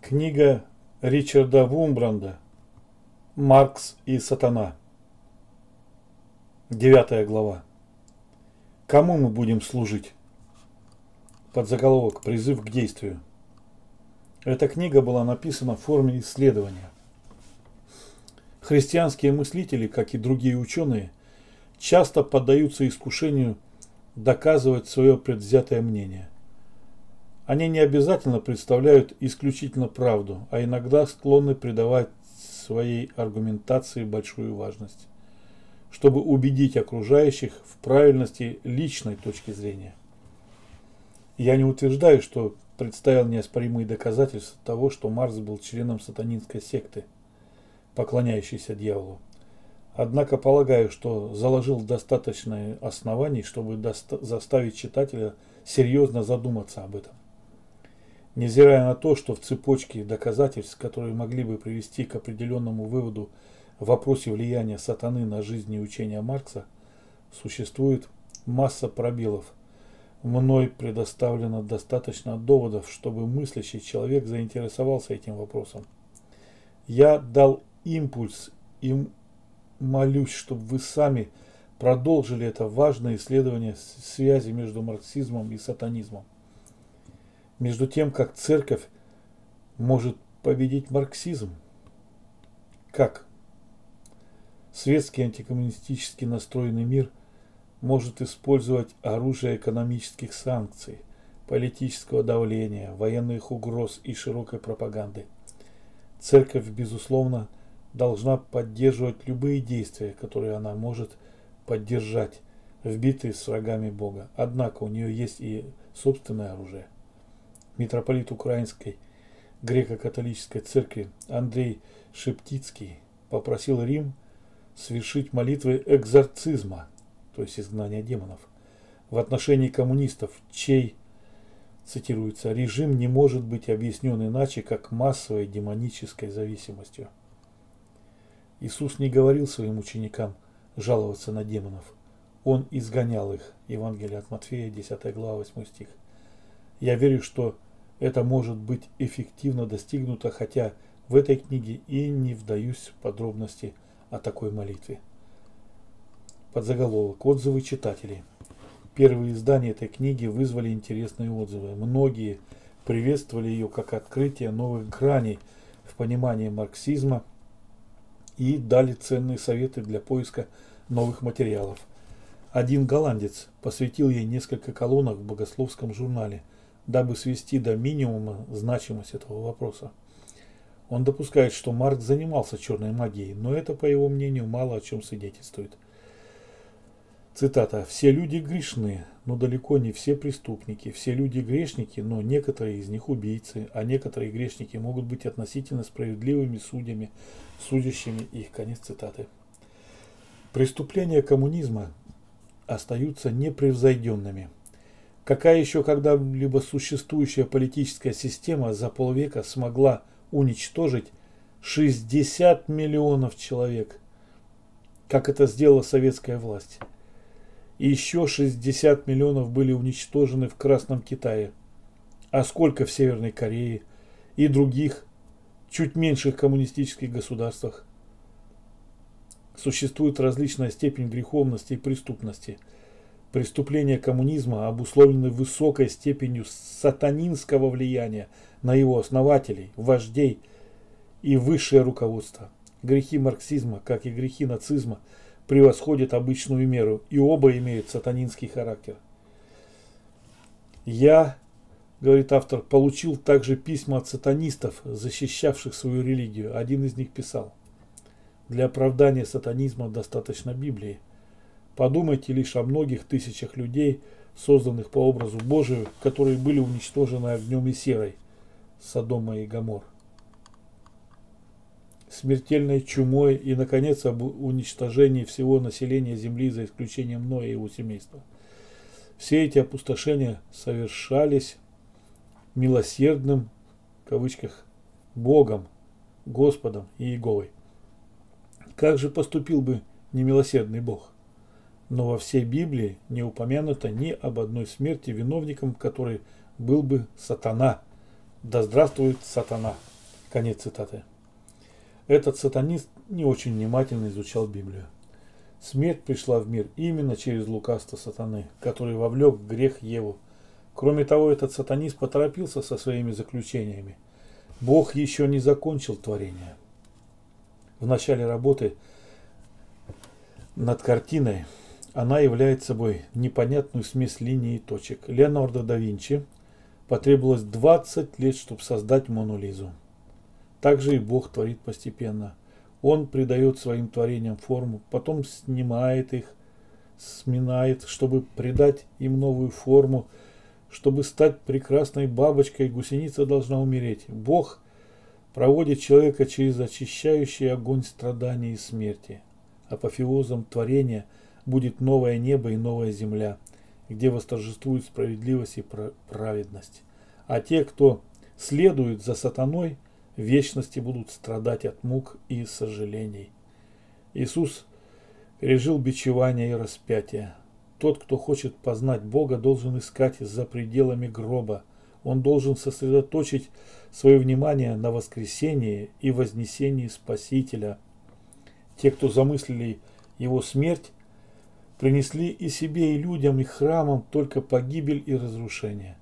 Книга Ричарда Вурмбранда «Маркс и сатана». 9 глава. Кому мы будем служить? Подзаголовок «Призыв к действию». Эта книга была написана в форме исследования. Христианские мыслители, как и другие ученые, часто поддаются искушению доказывать свое предвзятое мнение. Они не обязательно представляют исключительно правду, а иногда склонны придавать своей аргументации большую важность, чтобы убедить окружающих в правильности личной точки зрения. Я не утверждаю, что представил неоспоримые доказательства того, что Маркс был членом сатанинской секты, поклоняющейся дьяволу. Однако полагаю, что заложил достаточное оснований, чтобы заставить читателя серьезно задуматься об этом. Невзирая на то, что в цепочке доказательств, которые могли бы привести к определенному выводу в вопросе влияния сатаны на жизнь и учения Маркса, существует масса пробелов. Мной предоставлено достаточно доводов, чтобы мыслящий человек заинтересовался этим вопросом. Я дал импульс и молюсь, чтобы вы сами продолжили это важное исследование связи между марксизмом и сатанизмом. Между тем, как церковь может победить марксизм? Как? Светский антикоммунистически настроенный мир может использовать оружие экономических санкций, политического давления, военных угроз и широкой пропаганды. Церковь, безусловно, должна поддерживать любые действия, которые она может поддержать в битве с врагами Бога. Однако у нее есть и собственное оружие. Митрополит Украинской греко-католической церкви Андрей Шептицкий попросил Рим совершить молитвы экзорцизма, то есть изгнания демонов, в отношении коммунистов, чей, цитируется, режим не может быть объяснен иначе, как массовой демонической зависимостью. Иисус не говорил своим ученикам жаловаться на демонов. Он изгонял их. Евангелие от Матфея, 10 глава, 8 стих. Я верю, что это может быть эффективно достигнуто, хотя в этой книге и не вдаюсь в подробности о такой молитве. Подзаголовок. Отзывы читателей. Первые издания этой книги вызвали интересные отзывы. Многие приветствовали ее как открытие новых граней в понимании марксизма и дали ценные советы для поиска новых материалов. Один голландец посвятил ей несколько колонок в богословском журнале, дабы свести до минимума значимость этого вопроса. Он допускает, что Маркс занимался черной магией, но это, по его мнению, мало о чем свидетельствует. Цитата. «Все люди грешны, но далеко не все преступники. Все люди грешники, но некоторые из них убийцы, а некоторые грешники могут быть относительно справедливыми судьями, судящими их». Конец цитаты. Преступления коммунизма остаются непревзойденными. Какая еще когда-либо существующая политическая система за полвека смогла уничтожить 60 миллионов человек, как это сделала советская власть? И еще 60 миллионов были уничтожены в Красном Китае. А сколько в Северной Корее и других, чуть меньших коммунистических государствах? Существует различная степень греховности и преступности. Преступления коммунизма обусловлены высокой степенью сатанинского влияния на его основателей, вождей и высшее руководство. Грехи марксизма, как и грехи нацизма, превосходят обычную меру, и оба имеют сатанинский характер. Я, говорит автор, получил также письма от сатанистов, защищавших свою религию. Один из них писал: для оправдания сатанизма достаточно Библии. Подумайте лишь о многих тысячах людей, созданных по образу Божию, которые были уничтожены огнем и серой, Содома и Гомор, смертельной чумой и, наконец, об уничтожении всего населения Земли за исключением Ноя и его семейства. Все эти опустошения совершались милосердным, в кавычках, Богом, Господом и Иеговой. Как же поступил бы немилосердный Бог? Но во всей Библии не упомянуто ни об одной смерти, виновником которой был бы сатана. Да здравствует сатана! Конец цитаты. Этот сатанист не очень внимательно изучал Библию. Смерть пришла в мир именно через лукавство сатаны, который вовлек в грех Еву. Кроме того, этот сатанист поторопился со своими заключениями. Бог еще не закончил творение. В начале работы над картиной она является собой непонятную смесь линий и точек. Леонардо да Винчи потребовалось 20 лет, чтобы создать Мону Лизу. Также и Бог творит постепенно. Он придает своим творениям форму, потом снимает их, сминает, чтобы придать им новую форму. Чтобы стать прекрасной бабочкой, гусеница должна умереть. Бог проводит человека через очищающий огонь страданий и смерти. Апофеозом творения будет новое небо и новая земля, где восторжествует справедливость и праведность. А те, кто следует за сатаной, в вечности будут страдать от мук и сожалений. Иисус пережил бичевание и распятие. Тот, кто хочет познать Бога, должен искать за пределами гроба. Он должен сосредоточить свое внимание на воскресении и вознесении Спасителя. Те, кто замыслили его смерть, принесли и себе, и людям, и храмам только погибель и разрушение.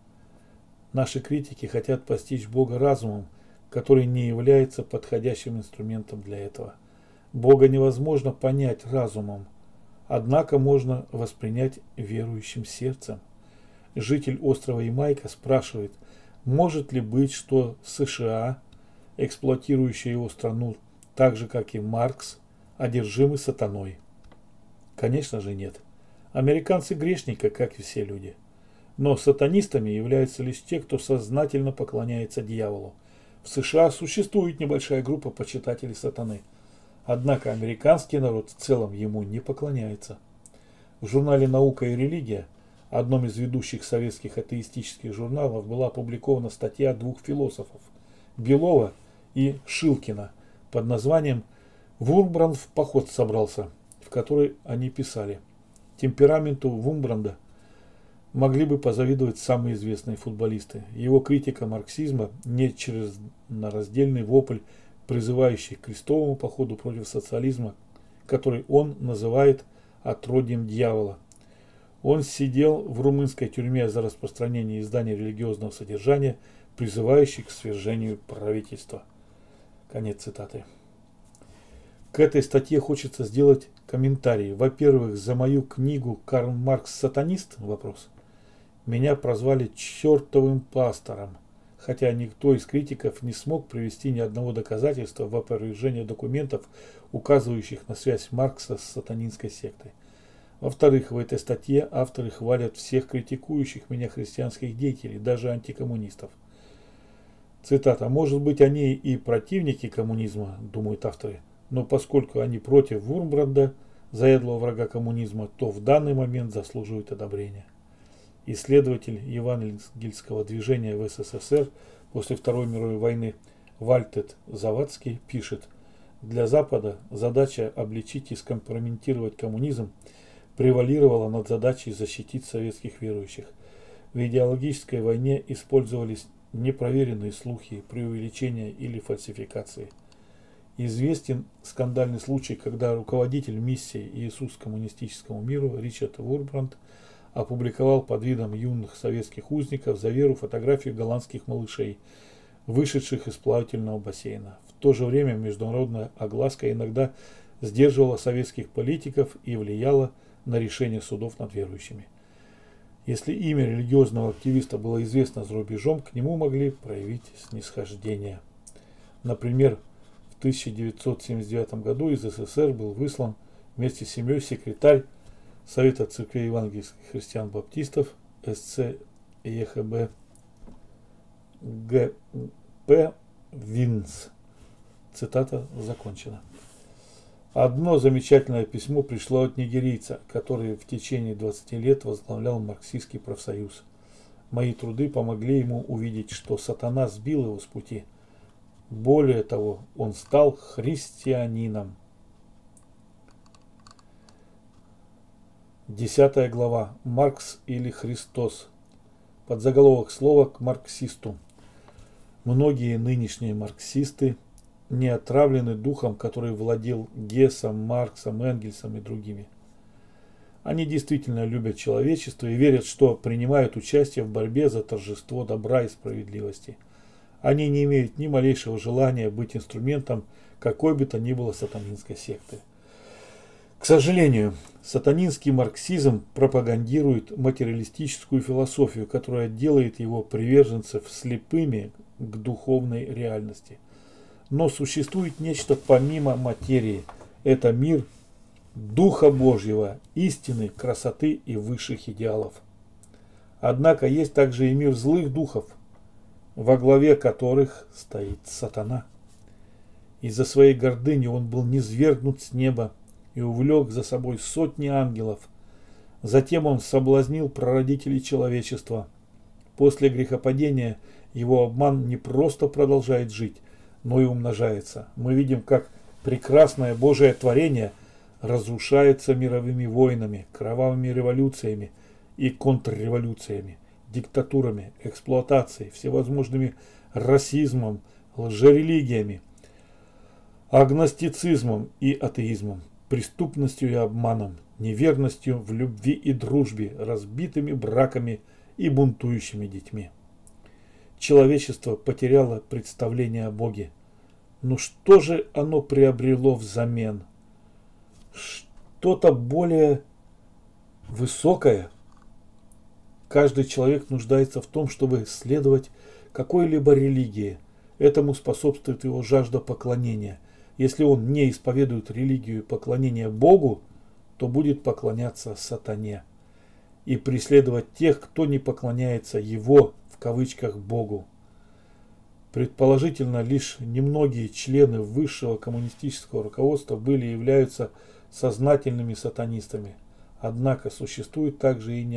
Наши критики хотят постичь Бога разумом, который не является подходящим инструментом для этого. Бога невозможно понять разумом, однако можно воспринять верующим сердцем. Житель острова Ямайка спрашивает, может ли быть, что США, эксплуатирующая его страну так же, как и Маркс, одержимы сатаной? Конечно же нет. Американцы грешники, как и все люди. Но сатанистами являются лишь те, кто сознательно поклоняется дьяволу. В США существует небольшая группа почитателей сатаны. Однако американский народ в целом ему не поклоняется. В журнале «Наука и религия», одном из ведущих советских атеистических журналов, была опубликована статья двух философов – Белова и Шилкина под названием «Вурмбранд в поход собрался», в которой они писали: темпераменту Вурмбранда могли бы позавидовать самые известные футболисты. Его критика марксизма не через раздельный вопль, призывающий к крестовому походу против социализма, который он называет отродьем дьявола. Он сидел в румынской тюрьме за распространение изданий религиозного содержания, призывающих к свержению правительства. Конец цитаты. К этой статье хочется сделать комментарий. Во-первых, за мою книгу «Карл Маркс сатанист?» вопрос. Меня прозвали чертовым пастором, хотя никто из критиков не смог привести ни одного доказательства в опровержение документов, указывающих на связь Маркса с сатанинской сектой. Во-вторых, в этой статье авторы хвалят всех критикующих меня христианских деятелей, даже антикоммунистов. Цитата. «Может быть, они и противники коммунизма, думают авторы, но поскольку они против Вурмбранда, заядлого врага коммунизма, то в данный момент заслуживают одобрения». Исследователь евангельского движения в СССР после Второй мировой войны Вальтет Завадский пишет: «Для Запада задача обличить и скомпрометировать коммунизм превалировала над задачей защитить советских верующих. В идеологической войне использовались непроверенные слухи, преувеличения или фальсификации. Известен скандальный случай, когда руководитель миссии «Иисус коммунистическому миру» Ричард Вурмбранд опубликовал под видом юных советских узников за веру фотографии голландских малышей, вышедших из плавательного бассейна. В то же время международная огласка иногда сдерживала советских политиков и влияла на решения судов над верующими. Если имя религиозного активиста было известно за рубежом, к нему могли проявить снисхождение. Например, в 1979 году из СССР был выслан вместе с семьей секретарь Совета церквей евангельских христиан-баптистов СЦ ЕХБ Г.П. Винс. Цитата закончена. Одно замечательное письмо пришло от нигерийца, который в течение 20 лет возглавлял марксистский профсоюз. Мои труды помогли ему увидеть, что сатана сбил его с пути. Более того, он стал христианином. 10 глава. Маркс или Христос. Подзаголовок слова к марксисту. Многие нынешние марксисты не отравлены духом, который владел Гессом, Марксом, Энгельсом и другими. Они действительно любят человечество и верят, что принимают участие в борьбе за торжество добра и справедливости. Они не имеют ни малейшего желания быть инструментом какой бы то ни было сатанинской секты. К сожалению, сатанинский марксизм пропагандирует материалистическую философию, которая делает его приверженцев слепыми к духовной реальности. Но существует нечто помимо материи. Это мир Духа Божьего, истины, красоты и высших идеалов. Однако есть также и мир злых духов, во главе которых стоит сатана. Из-за своей гордыни он был низвергнут с неба и увлек за собой сотни ангелов. Затем он соблазнил прародителей человечества. После грехопадения его обман не просто продолжает жить, но и умножается. Мы видим, как прекрасное Божие творение разрушается мировыми войнами, кровавыми революциями и контрреволюциями, диктатурами, эксплуатацией, всевозможными расизмом, лжерелигиями, агностицизмом и атеизмом, преступностью и обманом, неверностью в любви и дружбе, разбитыми браками и бунтующими детьми. Человечество потеряло представление о Боге. Но что же оно приобрело взамен? Что-то более высокое. Каждый человек нуждается в том, чтобы следовать какой-либо религии. Этому способствует его жажда поклонения. Если он не исповедует религию поклонения Богу, то будет поклоняться сатане и преследовать тех, кто не поклоняется его, в кавычках, Богу. Предположительно, лишь немногие члены высшего коммунистического руководства были и являются сознательными сатанистами. Однако существует также и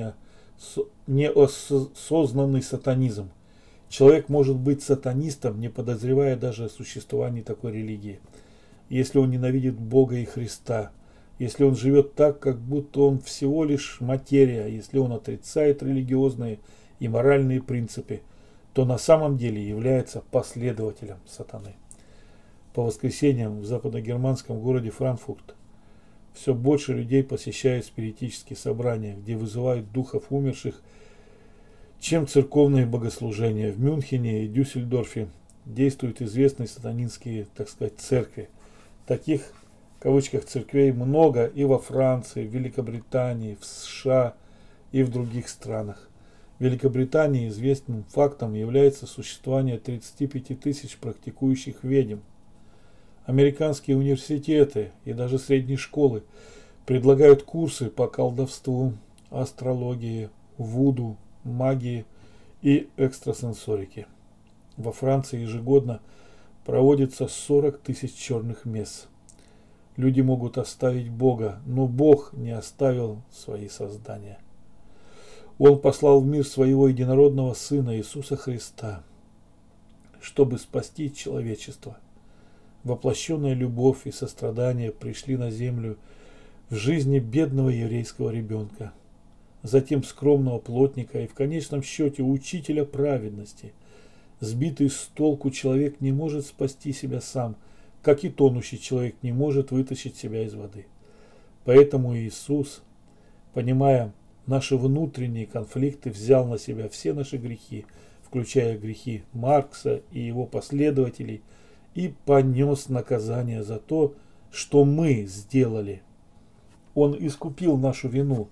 неосознанный сатанизм. Человек может быть сатанистом, не подозревая даже о существовании такой религии. Если он ненавидит Бога и Христа, если он живет так, как будто он всего лишь материя, если он отрицает религиозные и моральные принципы, то на самом деле является последователем сатаны. По воскресеньям в западногерманском городе Франкфурт все больше людей посещают спиритические собрания, где вызывают духов умерших, чем церковные богослужения. В Мюнхене и Дюссельдорфе действуют известные сатанинские, так сказать, церкви. Таких, в кавычках, церквей много и во Франции, в Великобритании, в США и в других странах. В Великобритании известным фактом является существование 35 тысяч практикующих ведьм. Американские университеты и даже средние школы предлагают курсы по колдовству, астрологии, вуду, магии и экстрасенсорике. Во Франции ежегодно проводится 40 тысяч черных месс. Люди могут оставить Бога, но Бог не оставил свои создания. Он послал в мир своего единородного Сына Иисуса Христа, чтобы спасти человечество. Воплощенная любовь и сострадание пришли на землю в жизни бедного еврейского ребенка, затем скромного плотника и в конечном счете учителя праведности. Сбитый с толку человек не может спасти себя сам, как и тонущий человек не может вытащить себя из воды. Поэтому Иисус, понимая наши внутренние конфликты, взял на себя все наши грехи, включая грехи Маркса и его последователей, и понес наказание за то, что мы сделали. Он искупил нашу вину,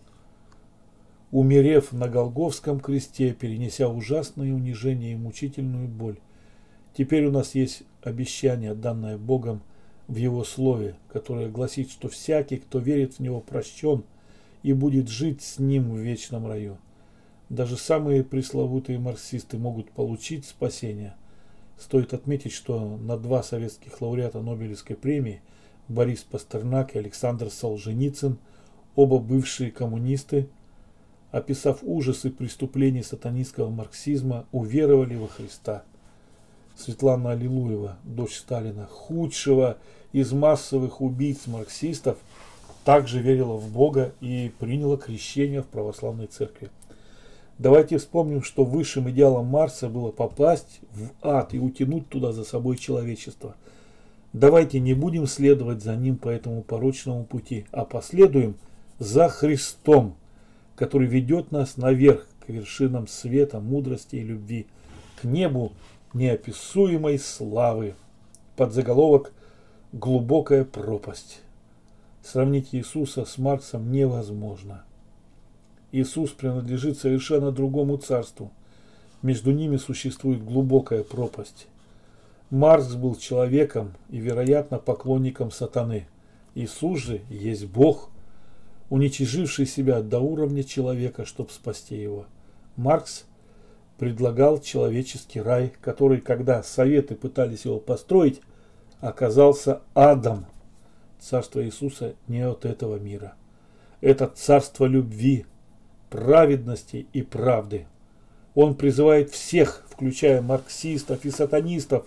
умерев на Голгофском кресте, перенеся ужасное унижение и мучительную боль. Теперь у нас есть обещание, данное Богом в Его Слове, которое гласит, что всякий, кто верит в Него, прощен и будет жить с Ним в вечном раю. Даже самые пресловутые марксисты могут получить спасение. Стоит отметить, что на 2 советских лауреата Нобелевской премии, Борис Пастернак и Александр Солженицын, оба бывшие коммунисты, описав ужасы преступлений сатанинского марксизма, уверовали во Христа. Светлана Аллилуева, дочь Сталина, худшего из массовых убийц марксистов, также верила в Бога и приняла крещение в православной церкви. Давайте вспомним, что высшим идеалом Маркса было попасть в ад и утянуть туда за собой человечество. Давайте не будем следовать за ним по этому порочному пути, а последуем за Христом, который ведет нас наверх к вершинам света, мудрости и любви, к небу неописуемой славы. Подзаголовок «Глубокая пропасть». Сравнить Иисуса с Марксом невозможно. Иисус принадлежит совершенно другому царству. Между ними существует глубокая пропасть. Маркс был человеком и, вероятно, поклонником сатаны. Иисус же есть Бог, уничиживший себя до уровня человека, чтобы спасти его. Маркс предлагал человеческий рай, который, когда советы пытались его построить, оказался адом. Царство Иисуса не от этого мира. Это царство любви, праведности и правды. Он призывает всех, включая марксистов и сатанистов: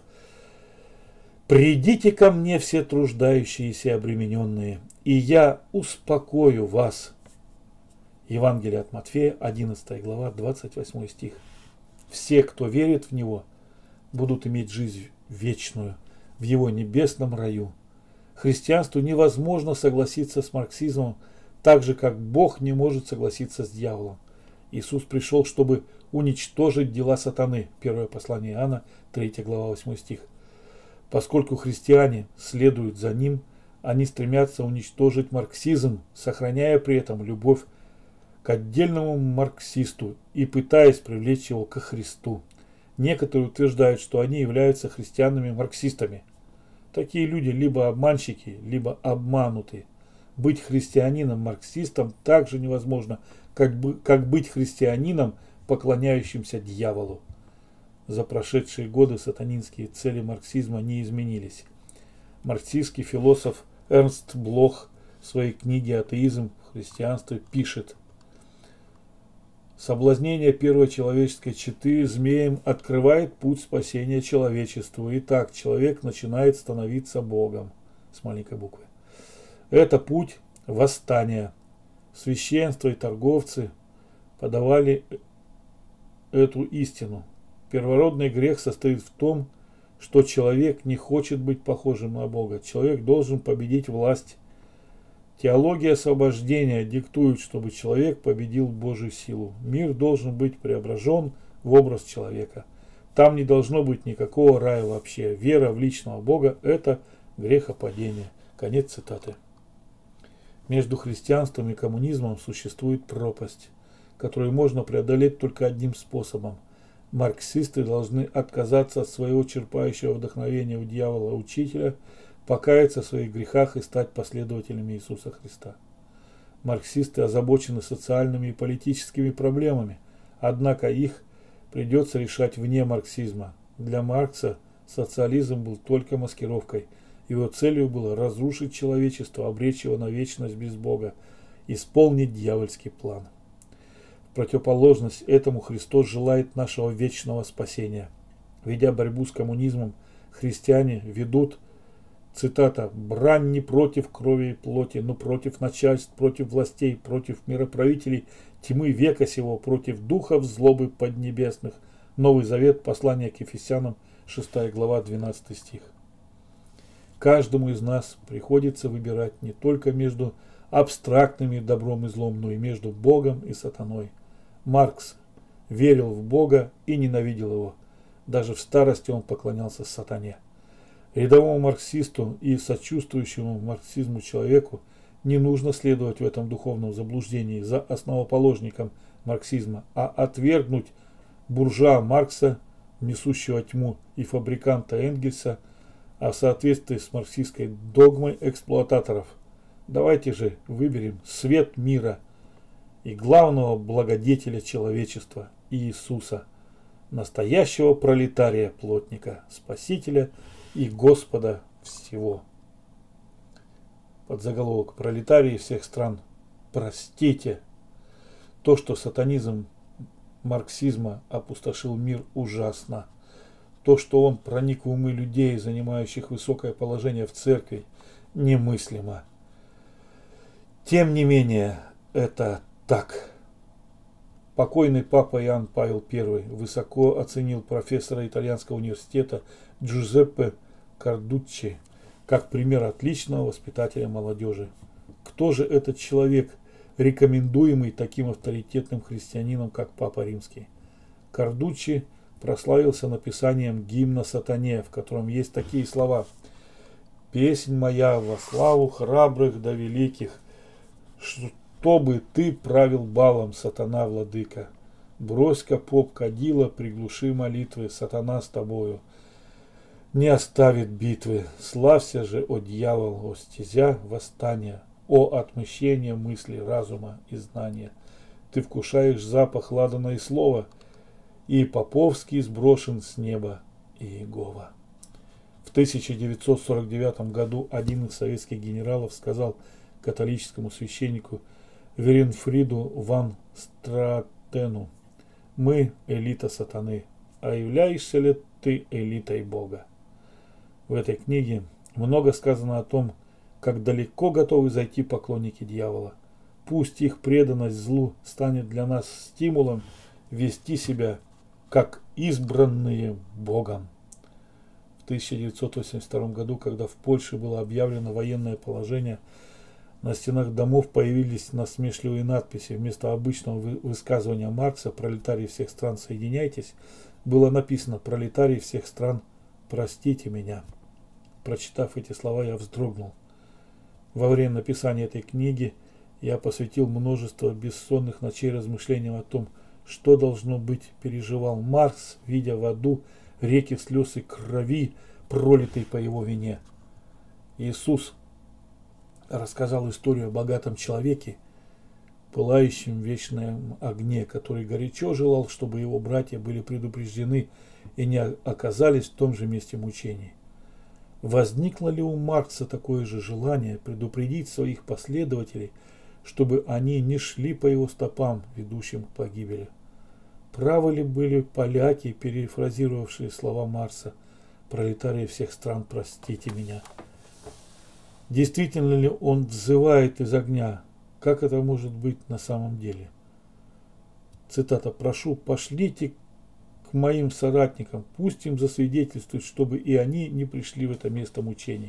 «Придите ко мне, все труждающиеся и обремененные, и я успокою вас». Евангелие от Матфея, 11 глава, 28 стих. Все, кто верит в Него, будут иметь жизнь вечную в Его небесном раю. Христианству невозможно согласиться с марксизмом, так же, как Бог не может согласиться с дьяволом. Иисус пришел, чтобы уничтожить дела сатаны. Первое послание Иоанна, 3 глава, 8 стих. Поскольку христиане следуют за ним, они стремятся уничтожить марксизм, сохраняя при этом любовь к отдельному марксисту и пытаясь привлечь его ко Христу. Некоторые утверждают, что они являются христианами-марксистами. Такие люди либо обманщики, либо обмануты. Быть христианином-марксистом так же невозможно, как быть христианином, поклоняющимся дьяволу. За прошедшие годы сатанинские цели марксизма не изменились. Марксистский философ Эрнст Блох в своей книге «Атеизм в христианстве» пишет: «Соблазнение первой человеческой четы змеем открывает путь спасения человечеству. И так человек начинает становиться Богом». С маленькой буквы. Это путь восстания. Священство и торговцы подавали эту истину. Первородный грех состоит в том, что человек не хочет быть похожим на Бога. Человек должен победить власть. Теология освобождения диктует, чтобы человек победил Божью силу. Мир должен быть преображен в образ человека. Там не должно быть никакого рая вообще. Вера в личного Бога – это грехопадение. Конец цитаты. Между христианством и коммунизмом существует пропасть, которую можно преодолеть только одним способом. Марксисты должны отказаться от своего черпающего вдохновения у дьявола учителя, покаяться в своих грехах и стать последователями Иисуса Христа. Марксисты озабочены социальными и политическими проблемами, однако их придется решать вне марксизма. Для Маркса социализм был только маскировкой. Его целью было разрушить человечество, обречь его на вечность без Бога, исполнить дьявольский план. В противоположность этому Христос желает нашего вечного спасения. Ведя борьбу с коммунизмом, христиане ведут, цитата, «брань не против крови и плоти, но против начальств, против властей, против мироправителей тьмы века сего, против духов злобы поднебесных». Новый Завет, послание к Ефесянам, 6 глава, 12 стих. Каждому из нас приходится выбирать не только между абстрактными добром и злом, но и между Богом и сатаной. Маркс верил в Бога и ненавидел его. Даже в старости он поклонялся сатане. Рядовому марксисту и сочувствующему марксизму человеку не нужно следовать в этом духовном заблуждении за основоположником марксизма, а отвергнуть буржуа Маркса, несущего тьму, и фабриканта Энгельса, а в соответствии с марксистской догмой эксплуататоров. Давайте же выберем свет мира и главного благодетеля человечества Иисуса, настоящего пролетария-плотника, Спасителя и Господа всего. Подзаголовок: пролетарии всех стран, простите. То, что сатанизм марксизма опустошил мир, ужасно. То, что он проник в умы людей, занимающих высокое положение в церкви, немыслимо. Тем не менее, это так. Покойный папа Иоанн Павел I высоко оценил профессора итальянского университета Джузеппе Кардуччи как пример отличного воспитателя молодежи. Кто же этот человек, рекомендуемый таким авторитетным христианином, как Папа Римский? Кардуччи прославился написанием гимна сатане, в котором есть такие слова: «Песнь моя во славу храбрых да великих, чтобы ты правил балом, сатана владыка. Брось-ка, поп, кадила, приглуши молитвы, сатана с тобою не оставит битвы. Славься же, о дьявол, о стезя восстания, о отмщение мысли, разума и знания. Ты вкушаешь запах ладана и слова, и поповский сброшен с неба Иегова». В 1949 году один из советских генералов сказал католическому священнику Веренфриду ван Стратену: «Мы элита сатаны, а являешься ли ты элитой Бога?» В этой книге много сказано о том, как далеко готовы зайти поклонники дьявола. Пусть их преданность злу станет для нас стимулом вести себя как избранные Богом. В 1982 году, когда в Польше было объявлено военное положение, на стенах домов появились насмешливые надписи. Вместо обычного высказывания Маркса «Пролетарии всех стран, соединяйтесь» было написано «Пролетарии всех стран, простите меня». Прочитав эти слова, я вздрогнул. Во время написания этой книги я посвятил множество бессонных ночей размышлениям о том, что, должно быть, переживал Маркс, видя в аду реки слез и крови, пролитой по его вине. Иисус рассказал историю о богатом человеке, пылающем в вечном огне, который горячо желал, чтобы его братья были предупреждены и не оказались в том же месте мучений. Возникло ли у Маркса такое же желание предупредить своих последователей, чтобы они не шли по его стопам, ведущим к погибели? Правы ли были поляки, перефразировавшие слова Маркса «Пролетарии всех стран, простите меня»? Действительно ли он взывает из огня? Как это может быть на самом деле? Цитата: «Прошу, пошлите к моим соратникам, пусть им засвидетельствуют, чтобы и они не пришли в это место мучений».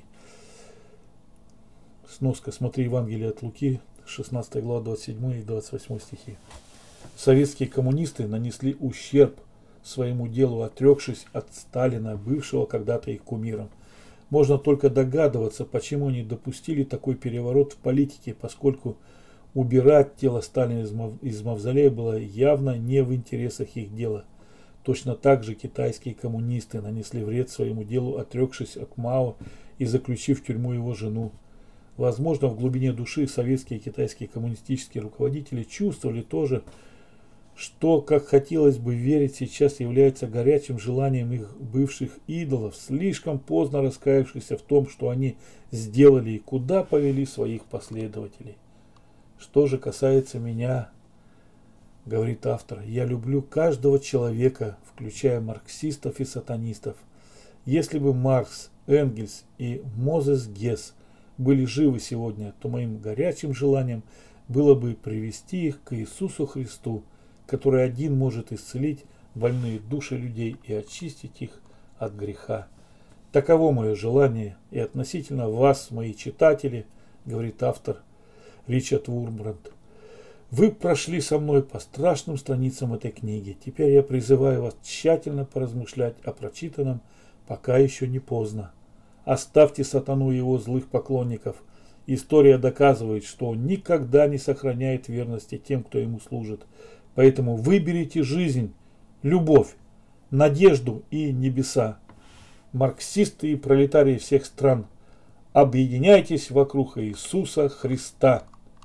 Сноска. Смотри Евангелие от Луки, 16 глава, 27 и 28 стихи. Советские коммунисты нанесли ущерб своему делу, отрекшись от Сталина, бывшего когда-то их кумиром. Можно только догадываться, почему они допустили такой переворот в политике, поскольку убирать тело Сталина из мавзолея было явно не в интересах их дела. Точно так же китайские коммунисты нанесли вред своему делу, отрекшись от Мао и заключив в тюрьму его жену. Возможно, в глубине души советские и китайские коммунистические руководители чувствовали тоже, что, как хотелось бы верить, сейчас является горячим желанием их бывших идолов, слишком поздно раскаявшихся в том, что они сделали и куда повели своих последователей. Что же касается меня, говорит автор, я люблю каждого человека, включая марксистов и сатанистов. Если бы Маркс, Энгельс и Мозес Гесс были живы сегодня, то моим горячим желанием было бы привести их к Иисусу Христу, который один может исцелить больные души людей и очистить их от греха. Таково мое желание и относительно вас, мои читатели, говорит автор Ричард Вурмбранд. Вы прошли со мной по страшным страницам этой книги. Теперь я призываю вас тщательно поразмышлять о прочитанном, пока еще не поздно. Оставьте сатану и его злых поклонников. История доказывает, что он никогда не сохраняет верности тем, кто ему служит. Поэтому выберите жизнь, любовь, надежду и небеса. Марксисты и пролетарии всех стран, объединяйтесь вокруг Иисуса Христа.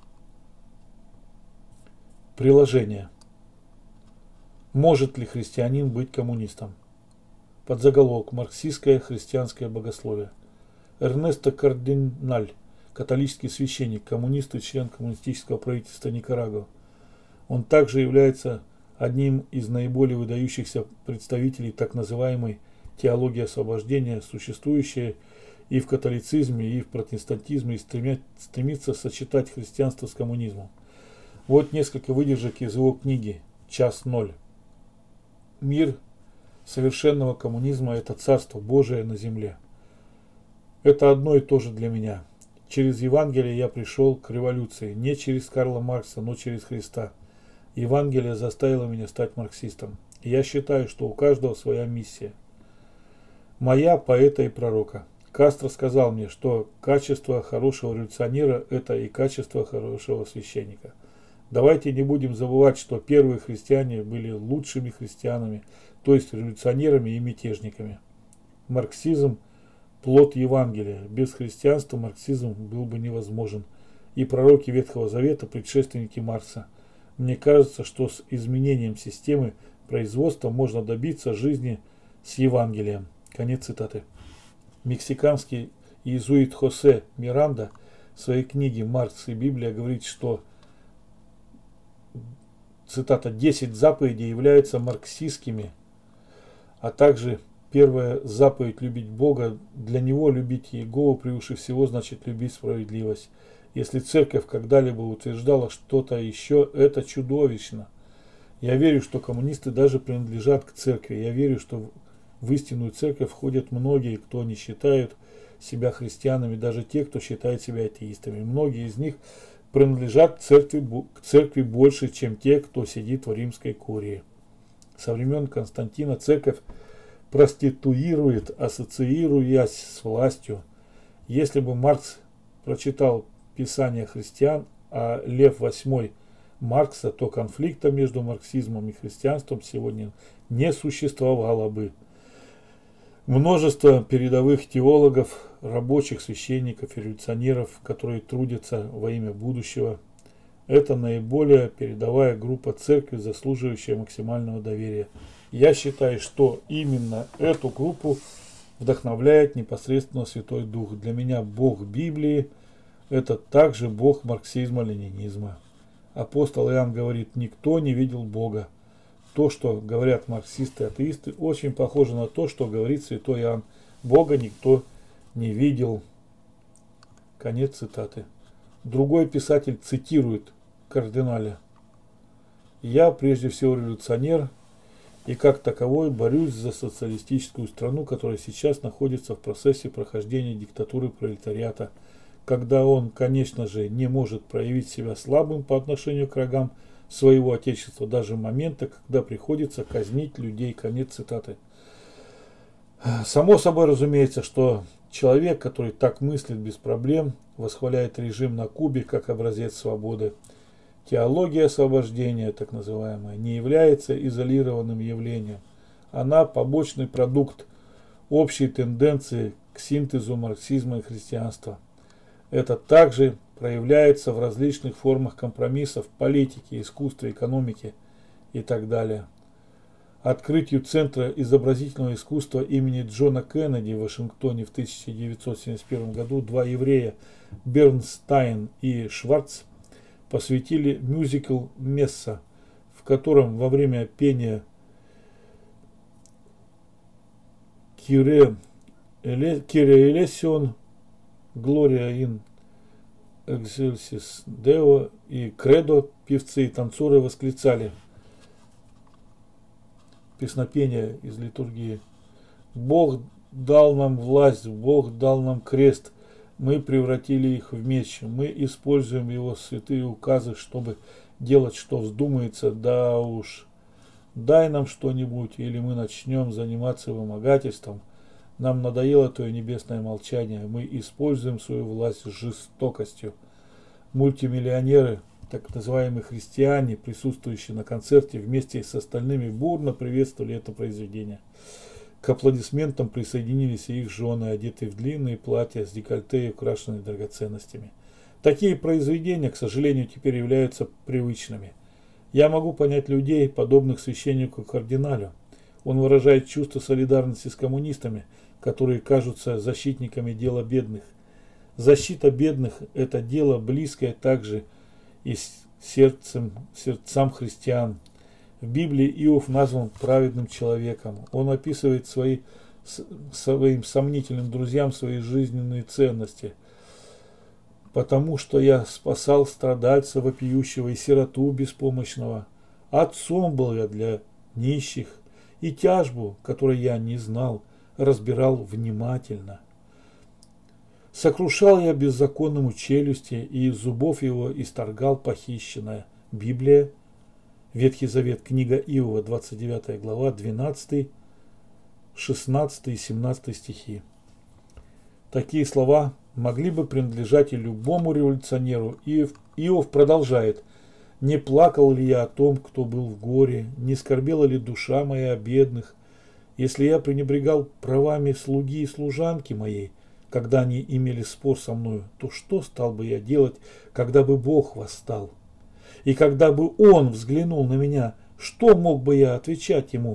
Приложение. Может ли христианин быть коммунистом? Подзаголовок: марксистское христианское богословие. Эрнесто Кардиналь, католический священник, коммунист и член коммунистического правительства Никарагуа. Он также является одним из наиболее выдающихся представителей так называемой теологии освобождения, существующей и в католицизме, и в протестантизме, и стремится сочетать христианство с коммунизмом. Вот несколько выдержек из его книги час 0. Мир совершенного коммунизма – это Царство Божие на земле. Это одно и то же для меня. Через Евангелие я пришел к революции, не через Карла Маркса, но через Христа. Евангелие заставило меня стать марксистом. И я считаю, что у каждого своя миссия. Моя – поэта и пророка. Кастро сказал мне, что качество хорошего революционера – это и качество хорошего священника. Давайте не будем забывать, что первые христиане были лучшими христианами, то есть революционерами и мятежниками. Марксизм – плод Евангелия. Без христианства марксизм был бы невозможен. И пророки Ветхого Завета – предшественники Маркса. Мне кажется, что с изменением системы производства можно добиться жизни с Евангелием. Конец цитаты. Мексиканский иезуит Хосе Миранда в своей книге «Маркс и Библия» говорит, что, цитата, 10 заповедей являются марксистскими, а также первая заповедь любить Бога, для него любить Иегову превыше всего значит любить справедливость. Если церковь когда-либо утверждала что-то еще, это чудовищно. Я верю, что коммунисты даже принадлежат к церкви. Я верю, что в истинную церковь входят многие, кто не считают себя христианами, даже те, кто считает себя атеистами. Многие из них принадлежат к церкви больше, чем те, кто сидит в римской курии. Со времен Константина церковь проституирует, ассоциируясь с властью. Если бы Маркс прочитал Писания христиан, а Лев VIII Маркса, то конфликта между марксизмом и христианством сегодня не существовало бы. Множество передовых теологов, рабочих, священников, революционеров, которые трудятся во имя будущего, это наиболее передовая группа церкви, заслуживающая максимального доверия. Я считаю, что именно эту группу вдохновляет непосредственно Святой Дух. Для меня Бог Библии – это также Бог марксизма-ленинизма. Апостол Иоанн говорит, никто не видел Бога. То, что говорят марксисты и атеисты, очень похоже на то, что говорит святой Иоанн. Бога никто не видел. Конец цитаты. Другой писатель цитирует кардиналя. Я прежде всего революционер и как таковой борюсь за социалистическую страну, которая сейчас находится в процессе прохождения диктатуры пролетариата, когда он, конечно же, не может проявить себя слабым по отношению к врагам своего отечества, даже момента, когда приходится казнить людей. Конец цитаты. Само собой разумеется, что человек, который так мыслит без проблем, восхваляет режим на Кубе как образец свободы. Теология освобождения, так называемая, не является изолированным явлением. Она побочный продукт общей тенденции к синтезу марксизма и христианства. Это также проявляется в различных формах компромиссов в политике, искусстве, экономике и так далее. Открытию Центра изобразительного искусства имени Джона Кеннеди в Вашингтоне в 1971 году два еврея, Бернстайн и Шварц, посвятили мюзикл «Месса», в котором во время пения «Kyrie eleison», «Gloria in excelsis Deo» и «Кредо» певцы и танцоры восклицали. Песнопение из литургии. Бог дал нам власть, Бог дал нам крест, мы превратили их в меч, мы используем его святые указы, чтобы делать, что вздумается, да уж. Дай нам что-нибудь, или мы начнем заниматься вымогательством. Нам надоело твое небесное молчание, мы используем свою власть с жестокостью. Мультимиллионеры, так называемые христиане, присутствующие на концерте вместе с остальными, бурно приветствовали это произведение. К аплодисментам присоединились и их жены, одетые в длинные платья с декольте и украшенные драгоценностями. Такие произведения, к сожалению, теперь являются привычными. Я могу понять людей, подобных священнику кардиналю. Он выражает чувство солидарности с коммунистами, которые кажутся защитниками дела бедных. Защита бедных – это дело близкое также и сердцам христиан. В Библии Иов назван праведным человеком. Он описывает своим сомнительным друзьям свои жизненные ценности. «Потому что я спасал страдальца вопиющего и сироту беспомощного, Отцом был я для нищих, и тяжбу, которой я не знал, разбирал внимательно. Сокрушал я беззаконному челюсти, и из зубов его исторгал похищенное. Библия, Ветхий Завет, книга Иова, 29 глава, 12, 16 и 17 стихи. Такие слова могли бы принадлежать и любому революционеру. Иов продолжает. «Не плакал ли я о том, кто был в горе? Не скорбела ли душа моя о бедных? Если я пренебрегал правами слуги и служанки моей, когда они имели спор со мною, то что стал бы я делать, когда бы Бог восстал? И когда бы Он взглянул на меня, что мог бы я отвечать Ему?»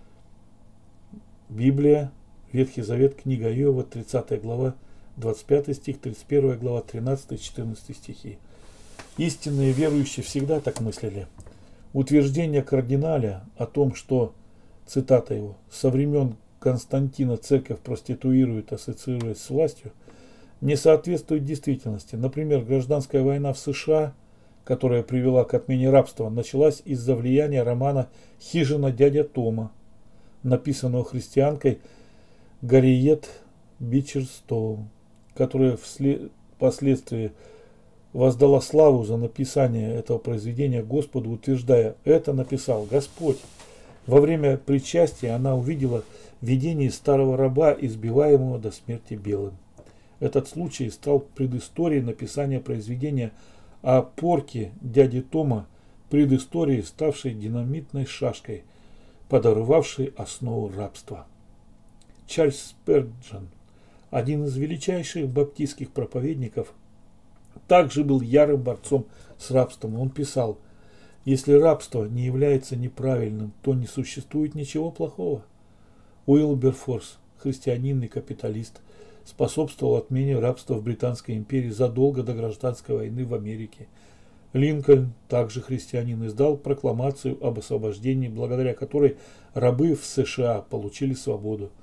Библия, Ветхий Завет, книга Иова, 30 глава, 25 стих, 31 глава, 13-14 стихи. Истинные верующие всегда так мыслили. Утверждение кардиналя о том, что, цитата его, со времен Константина церковь проституирует, ассоциируясь с властью, не соответствует действительности. Например, гражданская война в США, которая привела к отмене рабства, началась из-за влияния романа «Хижина дядя Тома», написанного христианкой Гарриет Бичерстоу, которая впоследствии воздала славу за написание этого произведения Господу, утверждая: «Это написал Господь». Во время причастия она увидела видение старого раба, избиваемого до смерти белым. Этот случай стал предысторией написания произведения о порке дяди Тома, предысторией, ставшей динамитной шашкой, подорвавшей основу рабства. Чарльз Спurgeon, один из величайших баптистских проповедников, также был ярым борцом с рабством. Он писал: «Если рабство не является неправильным, то не существует ничего плохого». Уилберфорс, христианин и капиталист, способствовал отмене рабства в Британской империи задолго до гражданской войны в Америке. Линкольн, также христианин, издал прокламацию об освобождении, благодаря которой рабы в США получили свободу.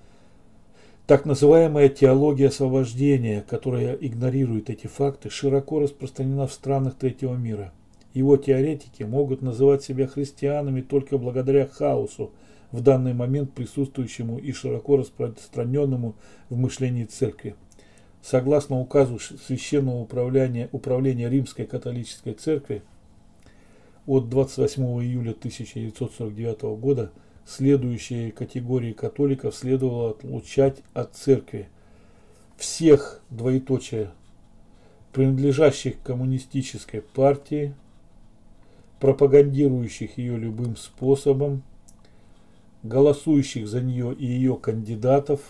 Так называемая теология освобождения, которая игнорирует эти факты, широко распространена в странах третьего мира. Его теоретики могут называть себя христианами только благодаря хаосу, в данный момент присутствующему и широко распространенному в мышлении церкви. Согласно указу Священного управления Римской католической церкви от 28 июля 1949 года, следующие категории католиков следовало отлучать от церкви: всех, двоеточие, принадлежащих коммунистической партии, пропагандирующих ее любым способом, голосующих за нее и ее кандидатов,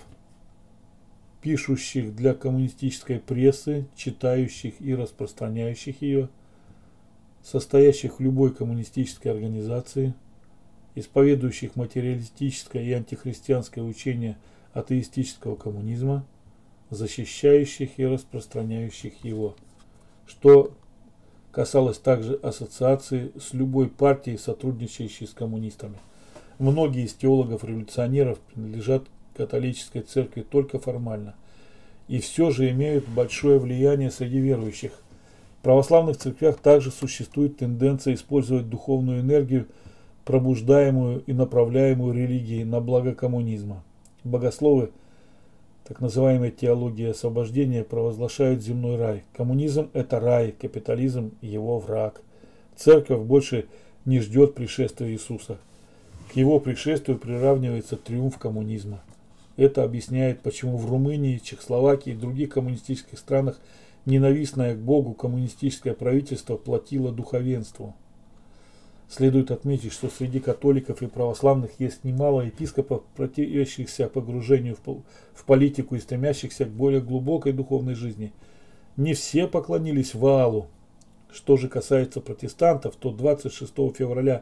пишущих для коммунистической прессы, читающих и распространяющих ее, состоящих в любой коммунистической организации, исповедующих материалистическое и антихристианское учение атеистического коммунизма, защищающих и распространяющих его, что касалось также ассоциации с любой партией, сотрудничающей с коммунистами. Многие из теологов-революционеров принадлежат католической церкви только формально и все же имеют большое влияние среди верующих. В православных церквях также существует тенденция использовать духовную энергию, пробуждаемую и направляемую религией, на благо коммунизма. Богословы так называемой теологии освобождения провозглашают земной рай. Коммунизм – это рай, капитализм – его враг. Церковь больше не ждет пришествия Иисуса. К его пришествию приравнивается триумф коммунизма. Это объясняет, почему в Румынии, Чехословакии и других коммунистических странах ненавистное к Богу коммунистическое правительство платило духовенству. Следует отметить, что среди католиков и православных есть немало епископов, противящихся погружению в политику и стремящихся к более глубокой духовной жизни. Не все поклонились Ваалу. Что же касается протестантов, то 26 февраля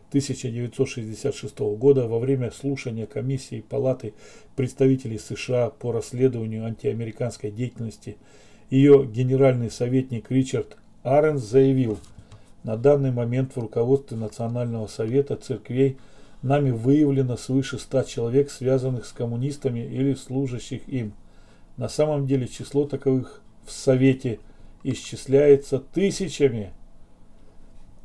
1966 года во время слушания комиссии Палаты представителей США по расследованию антиамериканской деятельности ее генеральный советник Ричард Аренс заявил: на данный момент в руководстве Национального совета церквей нами выявлено свыше 100 человек, связанных с коммунистами или служащих им. На самом деле число таковых в Совете исчисляется тысячами.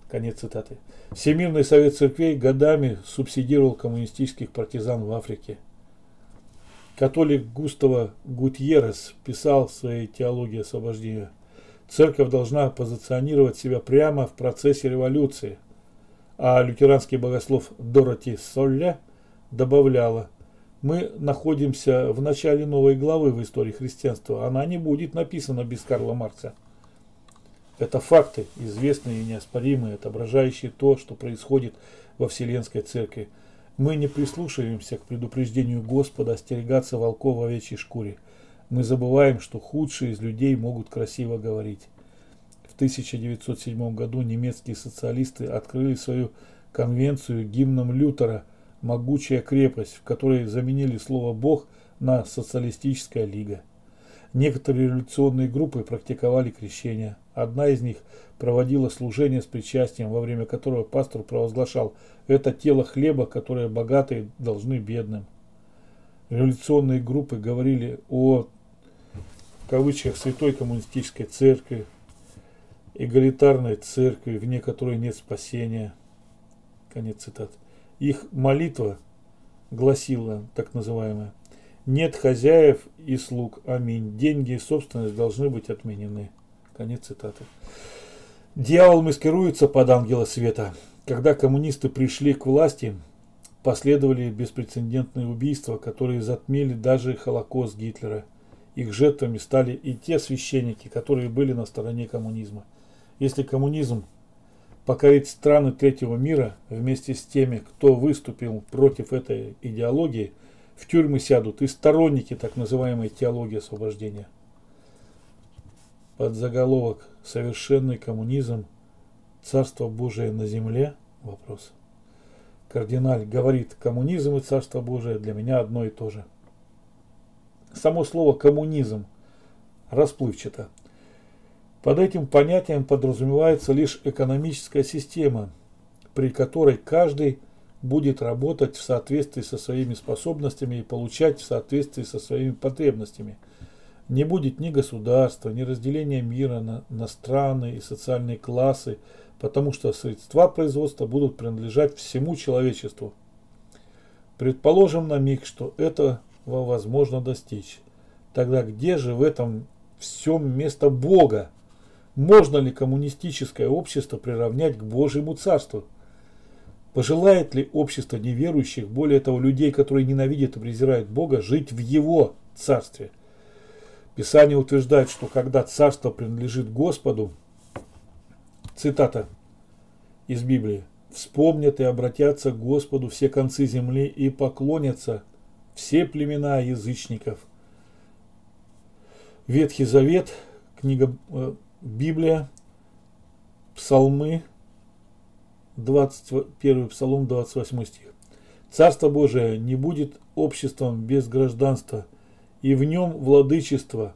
Конец цитаты. Всемирный совет церквей годами субсидировал коммунистических партизан в Африке. Католик Густаво Гутьеррес писал в своей теологии освобождения: церковь должна позиционировать себя прямо в процессе революции. А лютеранский богослов Дороти Солля добавляла: мы находимся в начале новой главы в истории христианства. Она не будет написана без Карла Маркса. Это факты, известные и неоспоримые, отображающие то, что происходит во Вселенской Церкви. Мы не прислушиваемся к предупреждению Господа остерегаться волков в овечьей шкуре. Мы забываем, что худшие из людей могут красиво говорить. В 1907 году немецкие социалисты открыли свою конвенцию гимном Лютера «Могучая крепость», в которой заменили слово «Бог» на «социалистическая лига». Некоторые революционные группы практиковали крещение. Одна из них проводила служение с причастием, во время которого пастор провозглашал: «Это тело хлеба, которое богатые должны бедным». Революционные группы говорили о, в кавычках, святой коммунистической церкви, эгалитарной церкви, вне которой нет спасения. Конец цитат. Их молитва гласила, так называемая: «Нет хозяев и слуг, аминь. Деньги и собственность должны быть отменены». Конец цитаты. Дьявол маскируется под ангела света. Когда коммунисты пришли к власти, последовали беспрецедентные убийства, которые затмили даже Холокост Гитлера. Их жертвами стали и те священники, которые были на стороне коммунизма. Если коммунизм покорит страны третьего мира вместе с теми, кто выступил против этой идеологии, в тюрьмы сядут и сторонники так называемой теологии освобождения. Под заголовок «Совершенный коммунизм. Царство Божие на земле?» Вопрос. Кардиналь говорит: коммунизм и Царство Божие для меня одно и то же. Само слово «коммунизм» расплывчато. Под этим понятием подразумевается лишь экономическая система, при которой каждый будет работать в соответствии со своими способностями и получать в соответствии со своими потребностями. Не будет ни государства, ни разделения мира на страны и социальные классы, потому что средства производства будут принадлежать всему человечеству. Предположим на миг, что этого возможно достичь. Тогда где же в этом всем место Бога? Можно ли коммунистическое общество приравнять к Божьему Царству? Пожелает ли общество неверующих, более того, людей, которые ненавидят и презирают Бога, жить в Его Царстве? Писание утверждает, что когда Царство принадлежит Господу, цитата из Библии: «Вспомнят и обратятся к Господу все концы земли и поклонятся все племена язычников». Ветхий Завет, книга Библия, Псалмы, 21 Псалом, 28 стих. «Царство Божие не будет обществом без гражданства, и в нем владычество».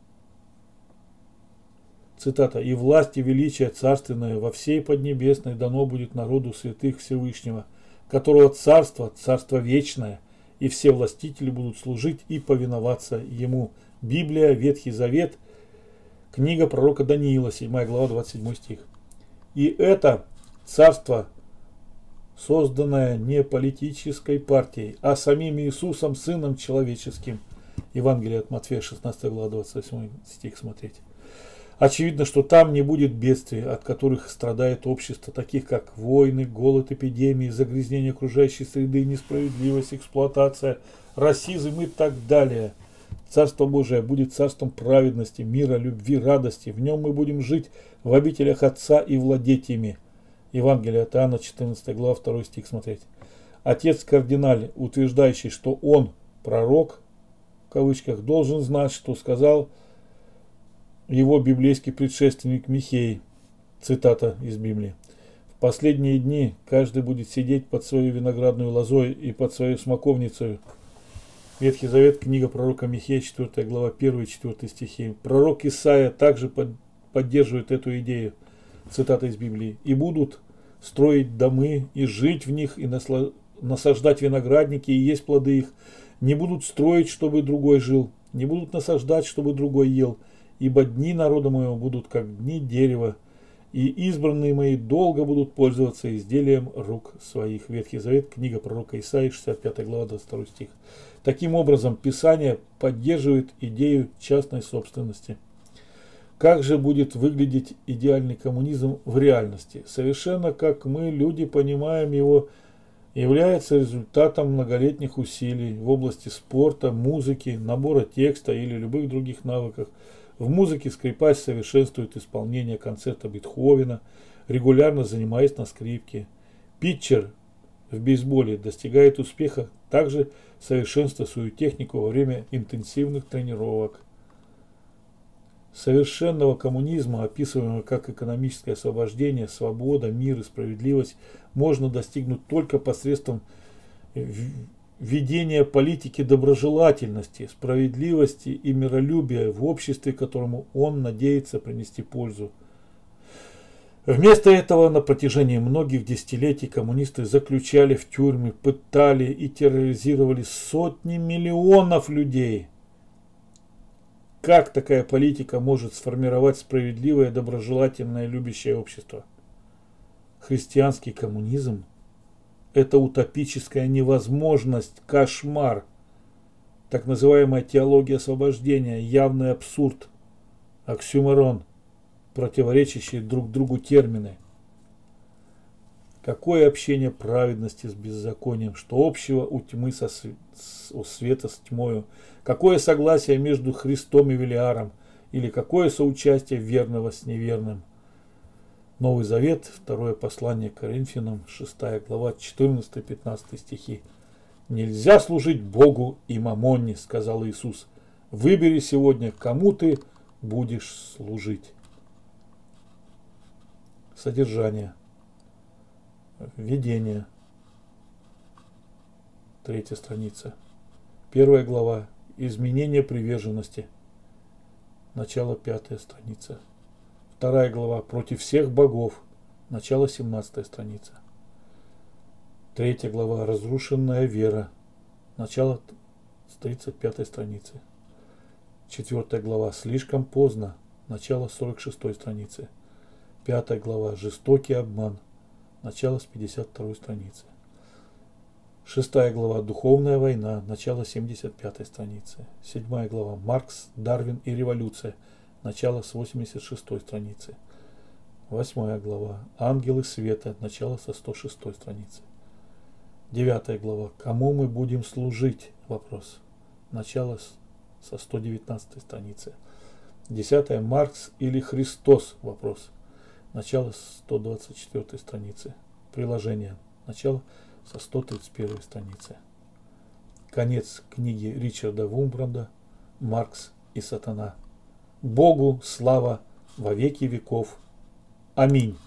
Цитата: «И власть и величие царственное во всей Поднебесной дано будет народу святых Всевышнего, которого царство, царство вечное, и все властители будут служить и повиноваться ему». Библия, Ветхий Завет, книга пророка Даниила, 7 глава, 27 стих. И это царство, созданное не политической партией, а самим Иисусом, Сыном Человеческим. Евангелие от Матфея, 16 глава, 28 стих смотреть. Очевидно, что там не будет бедствий, от которых страдает общество, таких как войны, голод, эпидемии, загрязнение окружающей среды, несправедливость, эксплуатация, расизм и так далее. Царство Божие будет царством праведности, мира, любви, радости. В нем мы будем жить в обителях Отца и владеть ими. Евангелие от Иоанна, 14 глава, 2 стих смотреть. Отец кардиналь, утверждающий, что он пророк, в кавычках, должен знать, что сказал его библейский предшественник Михей. Цитата из Библии: «В последние дни каждый будет сидеть под свою виноградную лозой и под свою смоковницей». Ветхий Завет, книга пророка Михея, 4 глава, 1 и 4 стихи. Пророк Исаия также поддерживает эту идею. Цитата из Библии: «И будут строить домы, и жить в них, и насаждать виноградники, и есть плоды их. Не будут строить, чтобы другой жил, не будут насаждать, чтобы другой ел. Ибо дни народа моего будут, как дни дерева, и избранные мои долго будут пользоваться изделием рук своих. Ветхий Завет, книга пророка Исаии, 65 глава, 22 стих. Таким образом, Писание поддерживает идею частной собственности. Как же будет выглядеть идеальный коммунизм в реальности? Совершенно как мы, люди, понимаем его, является результатом многолетних усилий в области спорта, музыки, набора текста или любых других навыков. В музыке скрипач совершенствует исполнение концерта Бетховена, регулярно занимаясь на скрипке. Питчер в бейсболе достигает успеха, также совершенствуя свою технику во время интенсивных тренировок. Совершенного коммунизма, описываемого как экономическое освобождение, свобода, мир и справедливость, можно достигнуть только посредством ведения политики доброжелательности, справедливости и миролюбия в обществе, которому он надеется принести пользу. Вместо этого на протяжении многих десятилетий коммунисты заключали в тюрьмы, пытали и терроризировали сотни миллионов людей. Как такая политика может сформировать справедливое, доброжелательное, любящее общество? Христианский коммунизм – это утопическая невозможность, кошмар. Так называемая теология освобождения – явный абсурд, оксюморон, противоречащие друг другу термины. Какое общение праведности с беззаконием, что общего у тьмы у света с тьмою? Какое согласие между Христом и Велиаром? Или какое соучастие верного с неверным? Новый Завет, второе послание к Коринфянам, 6 глава, 14-15 стихи. «Нельзя служить Богу и мамонне, сказал Иисус. Выбери сегодня, кому ты будешь служить». Содержание. Введение. 3 страница. 1 глава. Изменение приверженности. Начало 5 страница. 2 глава. Против всех богов. Начало 17 страница. 3 глава. Разрушенная вера. Начало с 35 страницы. 4 глава. Слишком поздно. Начало 46 страницы. 5 глава. Жестокий обман. Начало с 52 страницы. 6 глава. Духовная война. Начало 75 страницы. 7 глава. Маркс, Дарвин и революция. Начало с 86 страницы. 8 глава. Ангелы света. Начало со 106 страницы. 9 глава. Кому мы будем служить? Вопрос. Начало со 119 страницы. 10 Маркс или Христос? Вопрос. Начало с 124 страницы. Приложение. Начало со 131 страницы. Конец книги Ричарда Вурмбранда «Маркс и сатана». Богу слава во веки веков. Аминь.